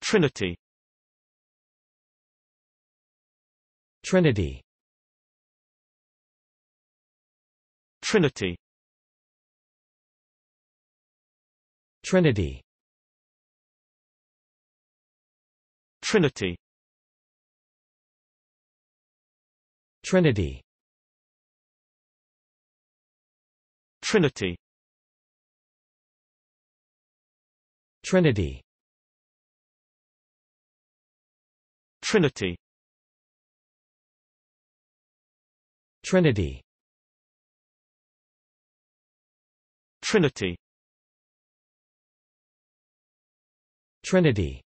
Trinity. Trinity. Trinity. Trinity. Trinity. Trinity. Trinity. Trinity. Trinity. Trinity. Trinity. Trinity.